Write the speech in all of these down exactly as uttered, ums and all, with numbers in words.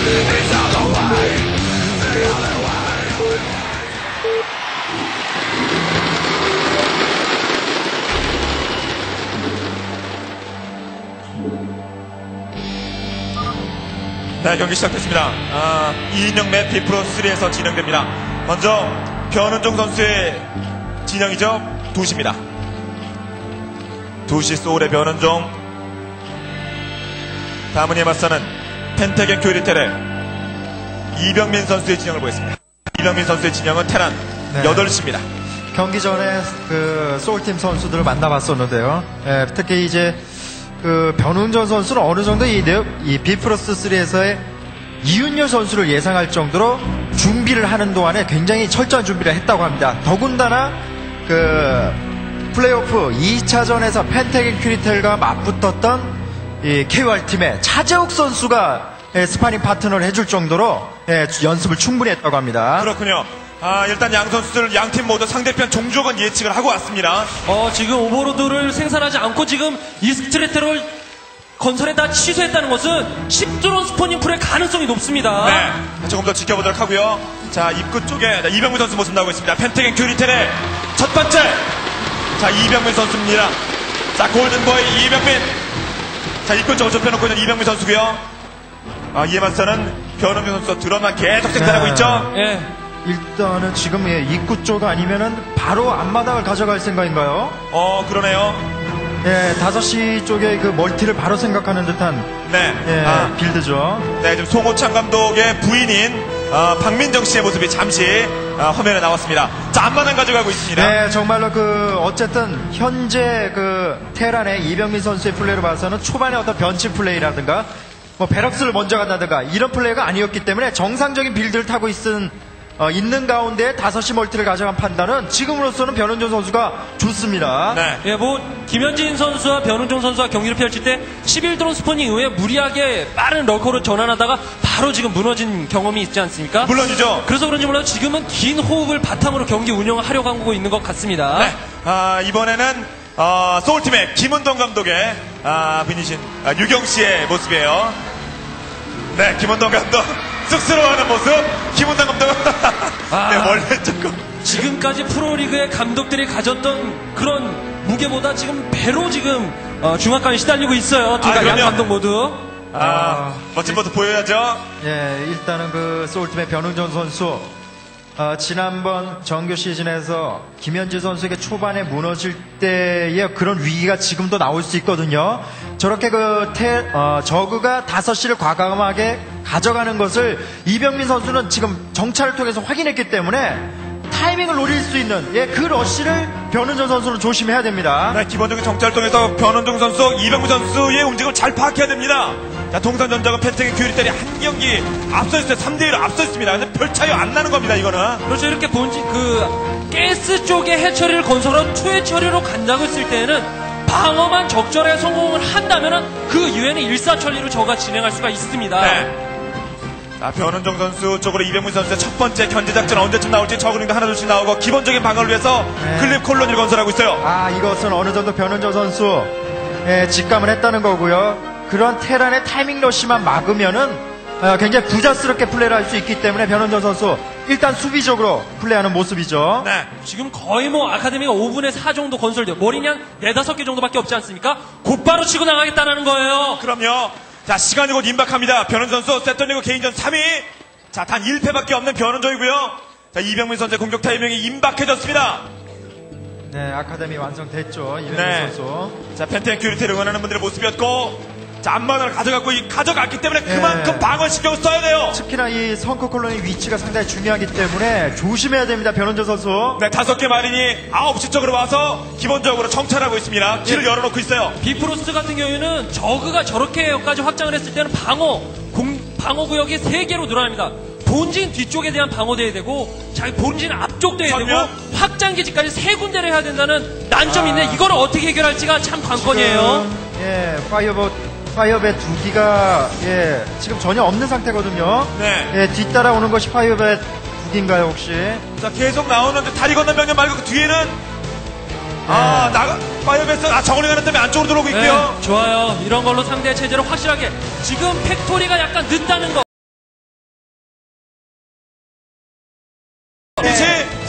네, 경기 시작됐습니다. 아, 이인영 맵 비프로삼에서 진행됩니다. 먼저 변은종 선수의 진영이죠. 두시입니다. 두시 소울의 변은종. 다음은 이에 맞서는 펜테겐 큐리텔의 이병민 선수의 진영을 보겠습니다. 이병민 선수의 진영은 테란 네. 여덟 시입니다. 경기 전에 그 소울팀 선수들을 만나봤었는데요. 예, 특히 이제 그 변은정 선수는 어느 정도 이, 이 비프로스 삼에서의 이윤열 선수를 예상할 정도로 준비를 하는 동안에 굉장히 철저한 준비를 했다고 합니다. 더군다나 그 플레이오프 이 차전에서 펜테겐 큐리텔과 맞붙었던 이 케이오알 팀의 차재욱 선수가 예, 스파링 파트너를 해줄 정도로 예, 연습을 충분히 했다고 합니다. 그렇군요. 아, 일단 양 선수들, 양 팀 모두 상대편 종족은 예측을 하고 왔습니다. 어, 지금 오버로드를 생산하지 않고 지금 이스트레테를 건설에다 취소했다는 것은 십 드론 스포닝 풀의 가능성이 높습니다. 네. 조금 더 지켜보도록 하고요. 자, 입구 쪽에 이병민 선수 모습 나오고 있습니다. 펜테겐 큐리텔의 첫 번째. 자, 이병민 선수입니다. 자, 골든보이 이병민. 자, 입구 쪽을 좁혀놓고 있는 이병민 선수고요. 아, 이에 맞서는 변은종 선수 드럼만 계속 생산하고 네. 있죠. 예. 일단은 지금 예, 입구 쪽 아니면은 바로 앞마당을 가져갈 생각인가요? 어, 그러네요. 예, 다섯 시 쪽에 그 멀티를 바로 생각하는 듯한 네. 예, 아, 빌드죠. 네, 지금 송호창 감독의 부인인 어, 박민정 씨의 모습이 잠시 어, 화면에 나왔습니다. 자, 앞마당 가져가고 있습니다. 네, 정말로 그 어쨌든 현재 그 테란의 이병민 선수의 플레이를 봐서는 초반에 어떤 변칙 플레이라든가 뭐 베럭스를 먼저 간다든가 이런 플레이가 아니었기 때문에 정상적인 빌드를 타고 있은 어, 있는 가운데 다섯 시 멀티를 가져간 판단은 지금으로서는 변은종 선수가 좋습니다. 네. 예, 뭐 김현진 선수와 변은종 선수가 경기를 펼칠 때 십일 드론 스포닝 이후에 무리하게 빠른 럴커로 전환하다가 바로 지금 무너진 경험이 있지 않습니까? 물론이죠. 그래서 그런지 몰라도 지금은 긴 호흡을 바탕으로 경기 운영을 하려고 하고 있는 것 같습니다. 네. 아, 이번에는 어, 소울팀의 김은동 감독의 아, 분이신 아, 유경 씨의 모습이에요. 네, 김은동 감독 쑥스러워하는 모습. 김은동 감독. 아. 네, 원래 조금. 지금까지 프로리그의 감독들이 가졌던 그런 무게보다 지금 배로 지금 어, 중압감이 시달리고 있어요. 두 아, 양 그럼요. 감독 모두. 아, 아, 멋진 모습 보여야죠. 예, 일단은 그 소울팀의 변은종 선수 어, 지난번 정규 시즌에서 김현지 선수에게 초반에 무너질 때의 그런 위기가 지금도 나올 수 있거든요. 저렇게 그 테, 어, 저그가 다섯 시를 과감하게 가져가는 것을 이병민 선수는 지금 정찰을 통해서 확인했기 때문에 타이밍을 노릴 수 있는 예, 그 러쉬를 변은종 선수는 조심해야 됩니다. 네, 기본적인 정찰을 통해서 변은종 선수, 이병민 선수의 움직임을 잘 파악해야 됩니다. 자, 동산전자가 펜테겐 큐리텔이 한 경기 앞서 있어요. 삼 대 일로 앞서 있습니다. 근데 별 차이 안 나는 겁니다, 이거는. 그렇죠. 이렇게 본진 그 가스 쪽에 해처리를 건설한 투해 처리로 간다고 했을 때는 방어만 적절하게 성공을 한다면은 그 이후에는 일사천리로 저가 진행할 수가 있습니다. 네. 자, 변은종 선수 쪽으로 이병민 선수의 첫 번째 견제 작전 언제쯤 나올지 저그링도 하나 둘씩 나오고 기본적인 방어를 위해서 네. 클립 콜로니를 건설하고 있어요. 아, 이것은 어느 정도 변은종 선수 예, 직감을 했다는 거고요. 그런 테란의 타이밍 러쉬만 막으면은 어, 굉장히 부자스럽게 플레이를 할 수 있기 때문에 변은종 선수 일단 수비적으로 플레이하는 모습이죠. 네. 지금 거의 뭐 아카데미가 오분의 사 정도 건설돼요. 머리냥 네다섯 개 정도밖에 없지 않습니까? 곧바로 치고 나가겠다는 거예요. 그럼요. 자, 시간이 곧 임박합니다. 변은종 선수 세턴리그 개인전 삼 위. 자, 단 일 패밖에 없는 변은종이고요. 자, 이병민 선수의 공격 타이밍이 임박해졌습니다. 네, 아카데미 완성됐죠. 이병민 네. 선수. 자, 펜테겐 큐리티를 응원하는 분들의 모습이었고, 자, 앞마당을 가져갔고, 이 가져갔기 때문에 그만큼 네. 방어 신경을 써야 돼요. 특히나 이 성커 콜론의 위치가 상당히 중요하기 때문에 조심해야 됩니다. 변은종 선수. 네, 다섯 개 마린이 아홉 시 쪽으로 와서 기본적으로 정찰하고 있습니다. 길을 예. 열어놓고 있어요. 비프로스트 같은 경우에는 저그가 저렇게까지 확장을 했을 때는 방어 공, 방어 구역이 세 개로 늘어납니다. 본진 뒤쪽에 대한 방어도 해야 되고 자기 본진 앞쪽도 해야 되고 전면? 확장 기지까지 세 군데를 해야 된다는 난점이 있는데 이걸 어떻게 해결할지가 참 관건이에요. 지금, 예, 파이어봇, 파이어벳 두 기가, 예, 지금 전혀 없는 상태거든요. 네. 예, 뒤따라오는 것이 파이어벳 두 기인가요, 혹시? 자, 계속 나오는데 다리 건너 병력 말고 그 뒤에는 아, 나가, 파이어베스, 아, 저글링 하는 때문에 안쪽으로 들어오고 있고요. 네, 좋아요. 이런 걸로 상대 체제를 확실하게 지금 팩토리가 약간 늦다는 거.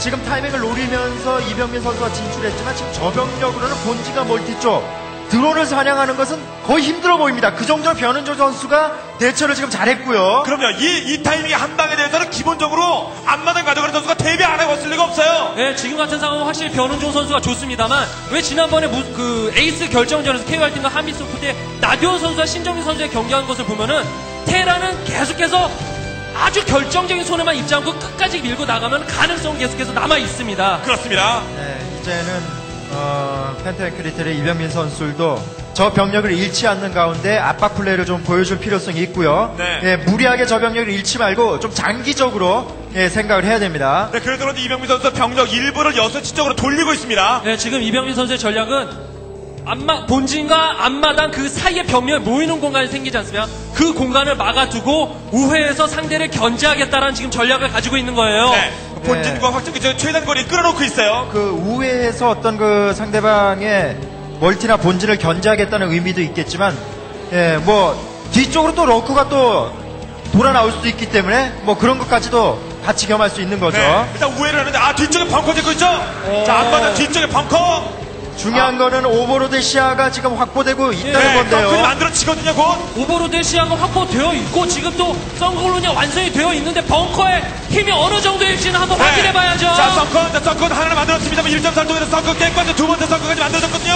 지금 타이밍을 노리면서 이병민 선수가 진출했지만 지금 저병력으로는 본지가 멀티 쪽 드론을 사냥하는 것은 거의 힘들어 보입니다. 그 정도로 변은조 선수가 대처를 지금 잘했고요. 그럼요. 이, 이 타이밍의 한 방에 대해서는 기본적으로 앞마당 가져가는 선수가 대비 안 하고 있을 리가 없어요. 네, 지금 같은 상황은 확실히 변은종 선수가 좋습니다만 왜 지난번에 무, 그 에이스 결정전에서 케이오알팀과 한미소프트의 나디온 선수와 신정민 선수의 경기한 것을 보면은 테라는 계속해서 아주 결정적인 손에만 입지 않고 끝까지 밀고 나가면 가능성은 계속해서 남아 있습니다. 그렇습니다. 네, 이제는 어, 펜타큐리텔의 이병민 선수들도 저 병력을 잃지 않는 가운데 압박 플레이를 좀 보여줄 필요성이 있고요. 네. 예, 무리하게 저 병력을 잃지 말고 좀 장기적으로 예, 생각을 해야 됩니다. 네, 그래서 그런지 이병민 선수 병력 일부를 여섯 시 쪽으로 돌리고 있습니다. 네, 지금 이병민 선수의 전략은 앞마, 본진과 앞마당 그 사이에 병력이 모이는 공간이 생기지 않습니까? 그 공간을 막아두고 우회해서 상대를 견제하겠다라는 지금 전략을 가지고 있는 거예요. 네. 본진과 확정 기준 최단 거리 끌어놓고 있어요. 그 우회에서 어떤 그 상대방의 멀티나 본진을 견제하겠다는 의미도 있겠지만, 예, 뭐 뒤쪽으로 또 러커가 또 돌아 나올 수도 있기 때문에 뭐 그런 것까지도 같이 겸할 수 있는 거죠. 네. 일단 우회를 하는데 아 뒤쪽에 벙커 짓고 있죠. 자 앞마당 뒤쪽에 벙커. 중요한 거는 오버로드 시야가 지금 확보되고 있다는 네, 건데요. 덩크니 만들어지거든요, 곧. 오버로드 시야가 확보되어 있고 지금 또 썬콜론이 완성이 되어 있는데 벙커에 힘이 어느 정도일지는 한번 네. 확인해봐야죠. 자, 썬커, 자, 썬커 하나를 만들었습니다만 일 점 삼 통에서 썬커 깽까지 두 번째 썬커까지 만들어졌거든요.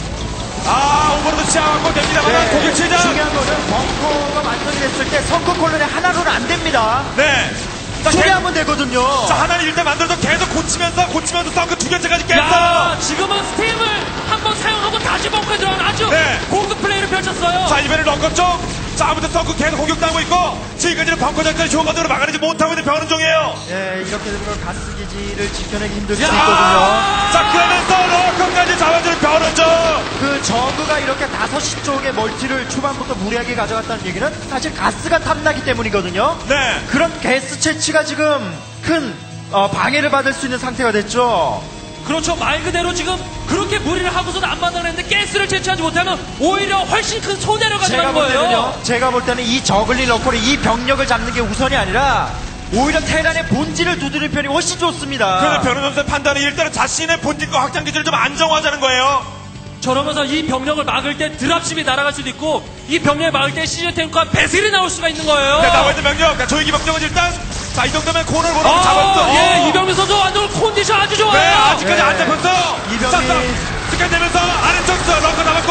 아, 오버로드 시야 확보 됩니다만 네, 공격 시작. 중요한 거는 벙커가 완성이 됐을 때 성크 콜론이 하나로는 안 됩니다. 네. 자, 처리하면 되거든요. 자, 하나를 일단 만들어서 계속 고치면서 고치면서 썬커 두 개째까지 깼어. 야, 지금은 스팀을 한번 사용하고 다시 벙커에 들어가는 아주 네. 고급 플레이를 펼쳤어요. 자, 이번에 런커 쪽. 자, 아무튼 썬커 계속 공격당하고 있고 지금까지는 벙커 작전을 좋은 방법으로 막아내지 못하고 있는 변은종이에요. 예, 이렇게 되면 가스 기지를 지켜내기 힘들 수 야! 있거든요. 자, 그러면서 런커까지 잡아주는 변은종. 그 저그가 이렇게 다섯 시 쪽에 멀티를 초반부터 무리하게 가져갔다는 얘기는 사실 가스가 탐나기 때문이거든요. 네. 그런 가스 채취가 지금 큰 어, 방해를 받을 수 있는 상태가 됐죠. 그렇죠. 말 그대로 지금 그렇게 무리를 하고서도 안 받아내는데 가스를 채취하지 못하면 오히려 훨씬 큰 손해를 제가 가져가는 볼 거예요. 때는요. 제가 볼 때는 이 저글링 러커를 이 병력을 잡는 게 우선이 아니라 오히려 테란의 본질을 두드리는 편이 훨씬 좋습니다. 그래서 변은 선수의 판단은 일단은 자신의 본진과 확장 기지를 좀 안정화하자는 거예요. 저러면서 이 병력을 막을 때 드랍십이 날아갈 수도 있고 이 병력을 막을 때 시즈 탱크와 배슬이 나올 수가 있는 거예요. 자, 나와 있는 병력. 자, 조이기 병력은 일단 자, 이 정도면 코너를 보러 아, 잡았어. 예, 이병민 선수 완전 컨디션 아주 좋아요. 네, 아직까지 네. 안 잡혔어. 이병민. 자, 자, 스캔 되면서 아래쪽 런커 남았고.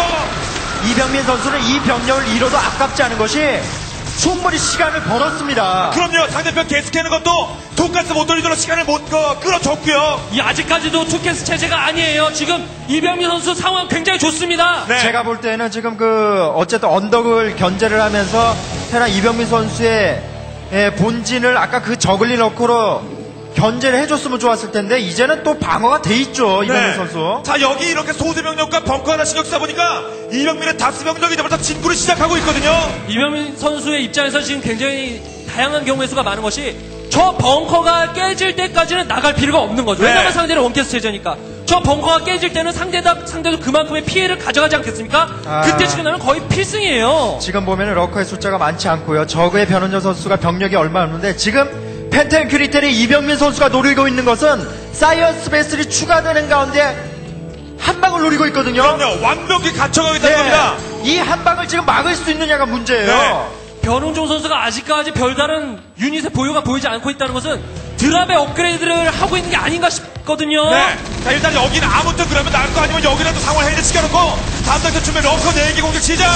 이병민 선수는 이 병력을 잃어도 아깝지 않은 것이 충분히 시간을 벌었습니다. 그럼요, 상대편 계속하는 것도 돈가스 못 돌리도록 시간을 못 어, 끌어줬고요. 이 아직까지도 투캐스 체제가 아니에요. 지금 이병민 선수 상황 굉장히 좋습니다. 네. 제가 볼 때는 지금 그 어쨌든 언덕을 견제를 하면서 테란 이병민 선수의 예, 본진을 아까 그 저글링 러커로 견제를 해줬으면 좋았을 텐데 이제는 또 방어가 돼 있죠 이병민 네. 선수. 자, 여기 이렇게 소수 병력과 벙커 하나 신경 쓰다 보니까 이병민의 다수 병력이 벌써 진구를 시작하고 있거든요. 이병민 선수의 입장에서 지금 굉장히 다양한 경우의 수가 많은 것이 저 벙커가 깨질 때까지는 나갈 필요가 없는 거죠. 네. 왜냐면 상대는 원캐스 체제니까. 저 벙커가 깨질 때는 상대다, 상대도 그만큼의 피해를 가져가지 않겠습니까? 아. 그때 지금 나는 거의 필승이에요. 지금 보면은 러커의 숫자가 많지 않고요. 저그의 변원정 선수가 병력이 얼마 없는데 지금 펜텐 큐리텔의 이병민 선수가 노리고 있는 것은 사이언스 베슬이 추가되는 가운데 한 방을 노리고 있거든요. 그럼요, 완벽히 갖춰가겠다는 겁니다. 이 한 방을 지금 막을 수 있느냐가 문제예요. 네. 변웅종 선수가 아직까지 별다른 유닛의 보유가 보이지 않고 있다는 것은 드랍의 업그레이드를 하고 있는 게 아닌가 싶거든요. 네. 자, 일단 여기는 아무튼 그러면 나을 거 아니면 여기라도 상황을 해제시켜놓고 다음 단계 준비 런커 내기 공격 시작.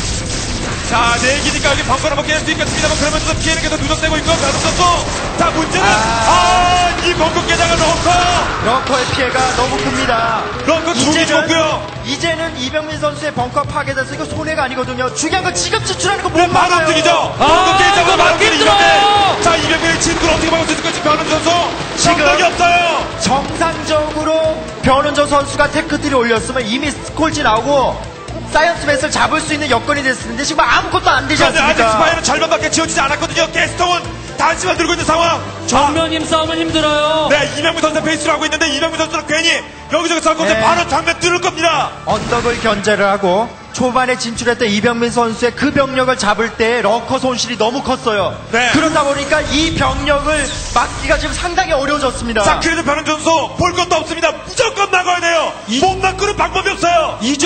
자, 내기니까 여기 벙커를 먹게 할 수 있겠습니다만 그러면서 피해는 계속 누적되고 있고 변호사도 자, 문제는 아. 아, 이 벙커 깨다가 런커 러커의 피해가 너무 큽니다. 런커 두개 죽고요. 이제는 이병민 선수의 벙커 파괴돼서 이거 손해가 아니거든요. 중요한 건 지금 지출하는 거 못 네, 바로 막아요. 움직이죠. 아, 벙커 깨자고 이거 바로 막기 움직이죠. 힘들어요. 자, 이병민의 진구를 어떻게 막을 수 있을지 변은 선수 지금- 정답이 없어요. 정상적으로 변은조 선수가 테크트리 올렸으면 이미 스콜지 나오고 사이언스 베스를 잡을 수 있는 여건이 됐을 텐데 지금 아무것도 안 되지 그런데 아직 않습니까? 스파이는 절반밖에 지어지지 않았거든요. 게스통은 다시만 들고 있는 상황. 정면 힘싸움은 힘들어요. 네, 이병민 선수 페이스를 하고 있는데 이병민 선수는 괜히 여기저기 썰 건데 네. 바로 정면 뚫을 겁니다. 언덕을 견제를 하고 초반에 진출했던 이병민 선수의 그 병력을 잡을 때 러커 손실이 너무 컸어요. 네. 그러다 보니까 이 병력을 막기가 지금 상당히 어려워졌습니다. 자, 그래도 변훈 선수 볼 것도 없습니다. 무조건 막아야 돼요. 못 막고는 방법이 없어요. 이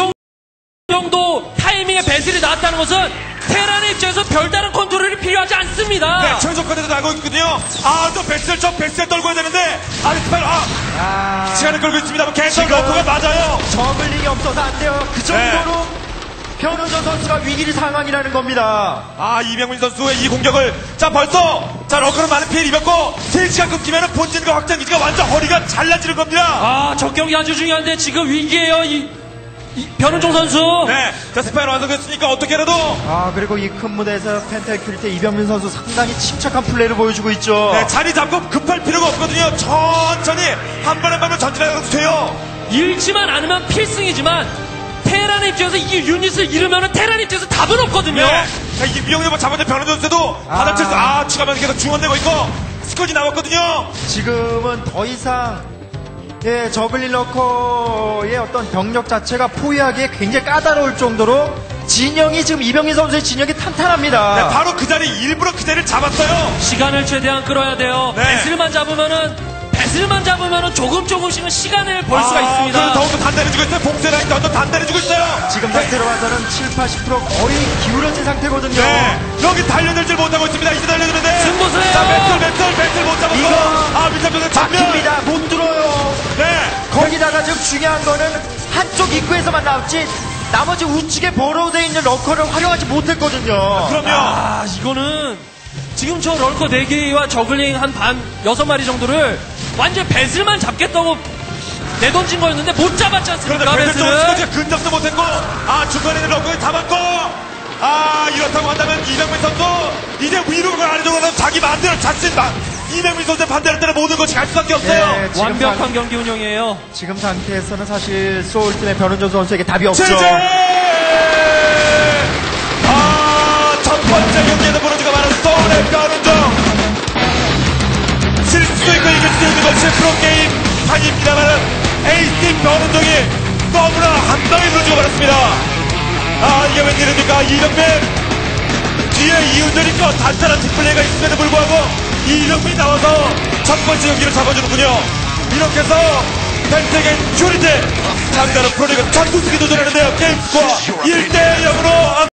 정도 타이밍에 배슬이 나왔다는 것은 테란의 입장에서 별다른 컨트롤이 필요하지 않습니다. 네, 최적화대도 나고 있거든요. 아, 또 백셀, 저 백셀 떨궈야 되는데, 아리스팔, 아, 아, 시간을 끌고 있습니다. 계속 지금- 러커가 맞아요. 저글링이 없어서 안 돼요. 그 정도로 네. 변우전 선수가 위기 상황이라는 겁니다. 아, 이병민 선수의 이 공격을, 자, 벌써, 자, 러커는 많은 피해를 입었고, 세 시간 끊기면 본진과 확장 기지가 완전 허리가 잘라지는 겁니다. 아, 적경기 아주 중요한데 지금 위기에요. 이, 이 변은종 선수. 네, 자, 스파이는 완성됐으니까 어떻게라도, 아, 그리고 이 큰 무대에서 펜타큐리티 이병민 선수 상당히 침착한 플레이를 보여주고 있죠. 네, 자리 잡고 급할 필요가 없거든요. 천천히, 한 번에 가면 전진해도 돼요. 잃지만 않으면 필승이지만 테란의 입장에서 이 유닛을 잃으면 테란 입장에서 답은 없거든요. 네. 자, 이 미용님 잡아낸 변호 선수도 아. 받아칠 수, 아, 추가면 계속 중원되고 있고, 스쿼지 나왔거든요. 지금은 더 이상 예, 저글린 러커의 어떤 병력 자체가 포위하기에 굉장히 까다로울 정도로 진영이 지금 이병민 선수의 진영이 탄탄합니다. 네, 바로 그 자리, 일부러 그 자리를 잡았어요. 시간을 최대한 끌어야 돼요. 네. 배슬만 잡으면은 배슬만 잡으면은 조금 조금씩은 시간을 벌 수가 아, 있습니다. 그럼 더욱더 단단해지고 있어요. 봉쇄 라인 더욱더 단단해지고 있어요. 지금 상태로 봐서는 칠, 팔십 퍼센트 거의 기울어진 상태거든요. 네, 여기 달려들질 못하고 있습니다. 이제 달려드는데. 승부수예요. 자, 맷돌, 맷돌, 맷돌 못 잡았고. 이거 아, 밑잡혀서 전면. 막힙니다. 못 들어요. 네. 거기다가 지금 중요한 거는 한쪽 입구에서만 나왔지 나머지 우측에 버로우되어 있는 러커를 활용하지 못했거든요. 그럼요. 아, 이거는 지금 저 럴커 네 개와 저글링 한 반 여섯 마리 정도를 완전 배슬만 잡겠다고 내던진 거였는데 못 잡았지 않습니까? 그런데 배틀 쪽은 배슬을. 스쿼지가 근접도 못했고, 아, 중간에 있는 러커를 다 맞고, 아, 이렇다고 한다면 이병민 선수, 이제 위로 가 아래쪽으로 가서 자기 마음대로 자신, 마, 이병민 선수의 반대로 때는 모든 것이 갈 수밖에 없어요. 네, 지금 완벽한 상- 경기 운영이에요. 지금 상태에서는 사실 소울팀의 변은조 선수에게 답이 없죠. 제재! 아, 첫 번째 경기에서 무너지고 말은 서울의 변은정. 질 수도 있고 이길 수도 있는 것이 프로게임 판입니다만은 에이스팀 변은정이 너무나 한 방에 무너지고 말았습니다. 아, 이게 웬일입니까? 이병민! 뒤에 이윤열 있고 단단한 뒷플레이가 있음에도 불구하고 이병민이 나와서 첫 번째 경기를 잡아주는군요. 이렇게 해서 펜테겐 큐리티 상대로 프로리그 첫 우승이 도전하는데요. 게임 스코어 일 대 영으로